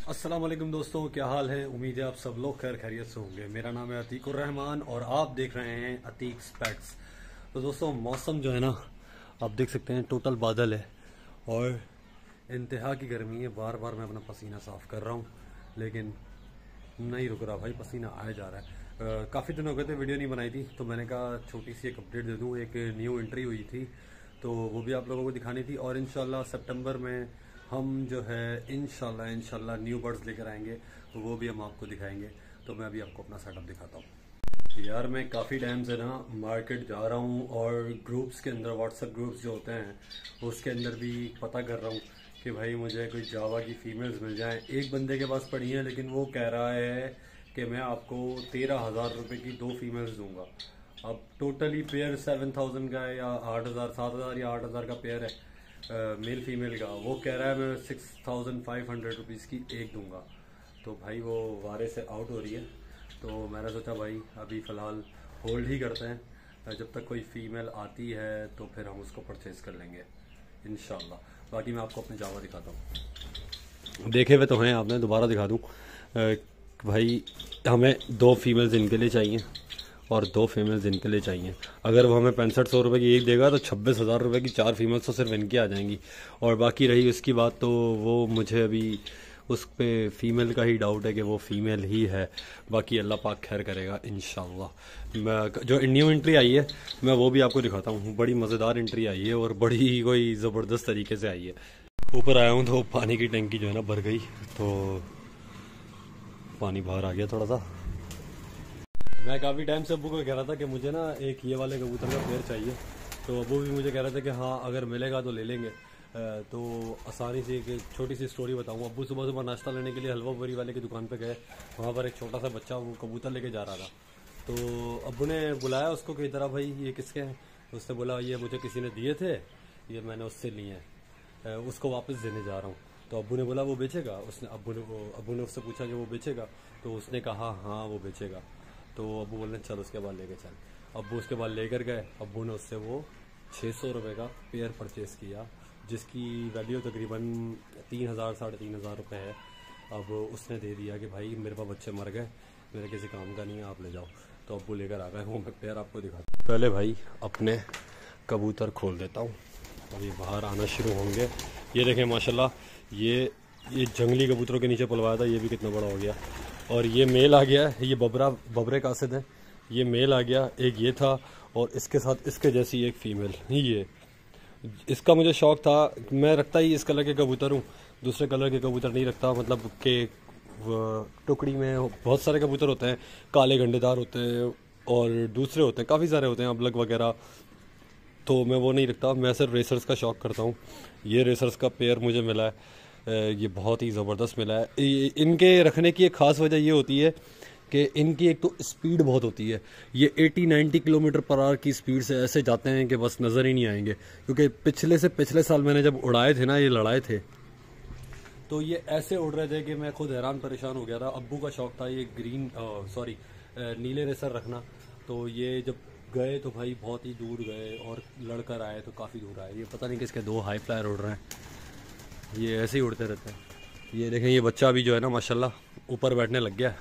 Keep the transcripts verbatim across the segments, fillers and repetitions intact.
अस्सलाम वालेकुम दोस्तों, क्या हाल है। उम्मीद है आप सब लोग खैर खैरियत से होंगे। मेरा नाम है अतीकुर रहमान और आप देख रहे हैं अतीक स्पेक्स। तो दोस्तों मौसम जो है ना, आप देख सकते हैं टोटल बादल है और इंतहा की गर्मी है। बार बार मैं अपना पसीना साफ़ कर रहा हूँ लेकिन नहीं रुक रहा भाई, पसीना आया जा रहा है। काफ़ी दिन हो गए थे वीडियो नहीं बनाई थी, तो मैंने कहा छोटी सी एक अपडेट दे दूँ। एक न्यू एंट्री हुई थी तो वो भी आप लोगों को दिखानी थी और इंशाल्लाह सितंबर में हम जो है इंशाल्लाह इंशाल्लाह न्यू बर्ड्स लेकर आएंगे, तो वो भी हम आपको दिखाएंगे। तो मैं अभी आपको अपना सेटअप दिखाता हूँ। यार मैं काफ़ी टाइम से ना मार्केट जा रहा हूँ और ग्रुप्स के अंदर, व्हाट्सएप ग्रुप्स जो होते हैं उसके अंदर भी पता कर रहा हूँ कि भाई मुझे कोई जावा की फ़ीमेल्स मिल जाएं। एक बंदे के पास पड़ी है लेकिन वो कह रहा है कि मैं आपको तेरह हज़ार रुपये की दो फीमेल्स दूंगा। अब टोटली पेयर सेवन थाउजेंड का है या आठ हज़ार सात हज़ार या आठ हज़ार का पेयर है मेल फीमेल का। वो कह रहा है मैं six thousand five hundred rupees की एक दूंगा। तो भाई वो वारे से आउट हो रही है, तो मैंने सोचा भाई अभी फ़िलहाल होल्ड ही करते हैं। जब तक कोई फ़ीमेल आती है तो फिर हम उसको परचेज़ कर लेंगे इंशाल्लाह। बाकी मैं आपको अपने जावा दिखाता हूँ। देखे हुए तो हैं आपने, दोबारा दिखा दूँ भाई। हमें दो फीमेल्स इनके लिए चाहिए और दो फीमेल्स इनके लिए चाहिए। अगर वो हमें पैंसठ सौ रुपये की एक देगा तो छब्बीस हज़ार रुपये की चार फीमेल्स तो सिर्फ इनकी आ जाएंगी। और बाकी रही उसकी बात, तो वो मुझे अभी उस पे फीमेल का ही डाउट है कि वो फीमेल ही है। बाकी अल्लाह पाक खैर करेगा इंशाल्लाह। मैं जो न्यू एंट्री आई है मैं वो भी आपको दिखाता हूँ। बड़ी मज़ेदार एंट्री आई है और बड़ी कोई ज़बरदस्त तरीके से आई है। ऊपर आया हूँ तो पानी की टंकी जो है ना भर गई, तो पानी बाहर आ गया थोड़ा सा। मैं काफ़ी टाइम से अब्बू को कह रहा था कि मुझे ना एक ये वाले कबूतर का पेयर चाहिए, तो अब्बू भी मुझे कह रहे थे कि हाँ अगर मिलेगा तो ले लेंगे। तो आसानी से एक छोटी सी स्टोरी बताऊँ। अब्बू सुबह सुबह नाश्ता लेने के लिए हलवा पूरी वाले की दुकान पे गए। वहाँ पर एक छोटा सा बच्चा वो कबूतर लेके जा रहा था, तो अब्बू ने बुलाया उसको कि इधर भाई ये किसके हैं। उसने बोला ये मुझे किसी ने दिए थे, ये मैंने उससे लिए हैं, उसको वापस देने जा रहा हूँ। तो अब्बू ने बोला वो बेचेगा। उसने अब्बू ने अब्बू ने उससे पूछा कि वो बेचेगा, तो उसने कहा हाँ वो बेचेगा। तो अब्बू बोले चल उसके बाद लेके चल। अब्बू उसके बाद लेकर गए। अब्बू ने उससे वो छः सौ रुपये का पेयर परचेज़ किया, जिसकी वैल्यू तकरीबन तीन हज़ार साढ़े तीन हज़ार रुपये है। अब उसने दे दिया कि भाई मेरे पास बच्चे मर गए, मेरे किसी काम का नहीं है, आप ले जाओ। तो अब्बू लेकर आ गए। वो मैं पेयर आपको दिखाता हूँ। पहले भाई अपने कबूतर खोल देता हूँ, अभी बाहर आना शुरू होंगे। ये देखें माशाल्लाह, ये ये जंगली कबूतरों के नीचे पलवाया था, ये भी कितना बड़ा हो गया। और ये मेल आ गया है, ये बबरा बबरे कासिद है, ये मेल आ गया। एक ये था और इसके साथ इसके जैसी एक फ़ीमेल। ये इसका मुझे शौक़ था, मैं रखता ही इस कलर के कबूतर हूँ, दूसरे कलर के कबूतर नहीं रखता। मतलब कि टुकड़ी में बहुत सारे कबूतर होते हैं, काले गंडेदार होते हैं और दूसरे होते हैं, काफ़ी सारे होते हैं अबलग वगैरह, तो मैं वो नहीं रखता। मैं सिर्फ रेसर्स का शौक़ करता हूँ। ये रेसर्स का पेयर मुझे मिला है, ये बहुत ही ज़बरदस्त मिला है। इनके रखने की एक ख़ास वजह ये होती है कि इनकी एक तो स्पीड बहुत होती है। ये अस्सी नब्बे किलोमीटर पर आवर की स्पीड से ऐसे जाते हैं कि बस नज़र ही नहीं आएंगे। क्योंकि पिछले से पिछले साल मैंने जब उड़ाए थे ना, ये लड़ाए थे, तो ये ऐसे उड़ रहे थे कि मैं खुद हैरान परेशान हो गया था। अब्बू का शौक़ था ये ग्रीन सॉरी नीले रेसर रखना, तो ये जब गए तो भाई बहुत ही दूर गए और लड़कर आए तो काफ़ी दूर आए। ये पता नहीं किसके दो हाई फ्लायर उड़ रहे हैं, ये ऐसे ही उड़ते रहते हैं। ये देखें, ये बच्चा अभी जो है ना माशाल्लाह ऊपर बैठने लग गया।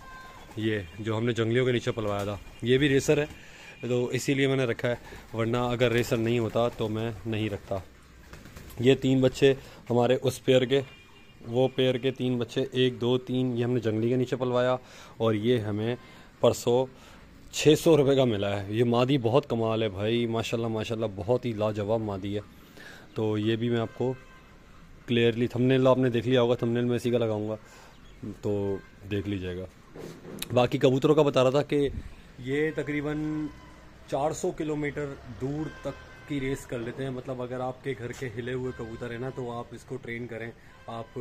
ये जो हमने जंगलियों के नीचे पलवाया था, ये भी रेसर है, तो इसीलिए मैंने रखा है, वरना अगर रेसर नहीं होता तो मैं नहीं रखता। ये तीन बच्चे हमारे उस पेयर के, वो पेयर के तीन बच्चे, एक दो तीन, ये हमने जंगली के नीचे पलवाया और ये हमें परसों छः सौ रुपये का मिला है। ये मादी बहुत कमाल है भाई, माशाल्लाह माशाल्लाह, बहुत ही लाजवाब मादी है। तो ये भी मैं आपको क्लियरली, थंबनेल आपने देख लिया होगा, थंबनेल में इसी का लगाऊंगा तो देख लीजिएगा। बाकी कबूतरों का बता रहा था कि ये तकरीबन चार सौ किलोमीटर दूर तक की रेस कर लेते हैं। मतलब अगर आपके घर के हिले हुए कबूतर है ना, तो आप इसको ट्रेन करें। आप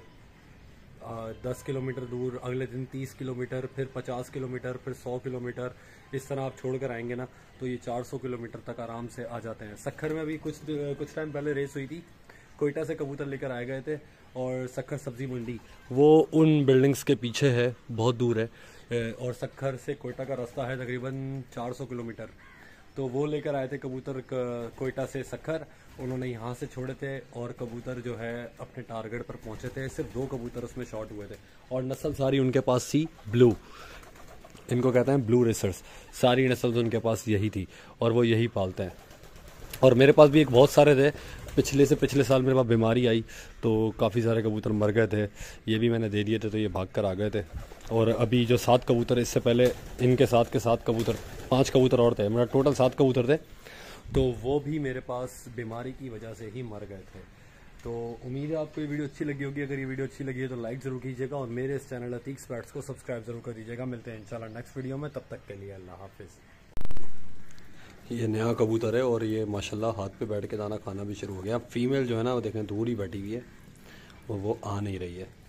दस किलोमीटर दूर, अगले दिन तीस किलोमीटर, फिर पचास किलोमीटर, फिर सौ किलोमीटर, इस तरह आप छोड़ कर आएंगे ना, तो ये चार सौ किलोमीटर तक आराम से आ जाते हैं। सखर में भी कुछ कुछ टाइम पहले रेस हुई थी, कोयटा से कबूतर लेकर आए गए थे और सखर सब्जी मंडी वो उन बिल्डिंग्स के पीछे है, बहुत दूर है। और सखर से कोयटा का रास्ता है तकरीबन चार सौ किलोमीटर। तो वो लेकर आए थे कबूतर कोयटा से सखर, उन्होंने यहाँ से छोड़े थे और कबूतर जो है अपने टारगेट पर पहुंचे थे। सिर्फ दो कबूतर उसमें शॉट हुए थे और नस्ल सारी उनके पास थी ब्लू, इनको कहते हैं ब्लू रेसर्स। सारी नस्ल उनके पास यही थी और वो यही पालते हैं। और मेरे पास भी एक बहुत सारे थे, पिछले से पिछले साल मेरे पास बीमारी आई तो काफ़ी सारे कबूतर मर गए थे, ये भी मैंने दे दिए थे तो ये भाग कर आ गए थे। और अभी जो सात कबूतर, इससे पहले इनके साथ के सात कबूतर, पांच कबूतर और थे, मेरा टोटल सात कबूतर थे, तो वो भी मेरे पास बीमारी की वजह से ही मर गए थे। तो उम्मीद है आपको ये वीडियो अच्छी लगी होगी। अगर ये वीडियो अच्छी लगी है तो लाइक ज़रूर कीजिएगा और मेरे इस चैनल अतीक स्पैट्स को सब्सक्राइब जरूर कर दीजिएगा। मिलते हैं इंशाल्लाह नेक्स्ट वीडियो में, तब तक के लिए अल्लाह हाफिज़। ये नया कबूतर है और ये माशाल्लाह हाथ पे बैठ के दाना खाना भी शुरू हो गया। फीमेल जो है ना वो देखें दूर ही बैठी हुई है और वो आ नहीं रही है।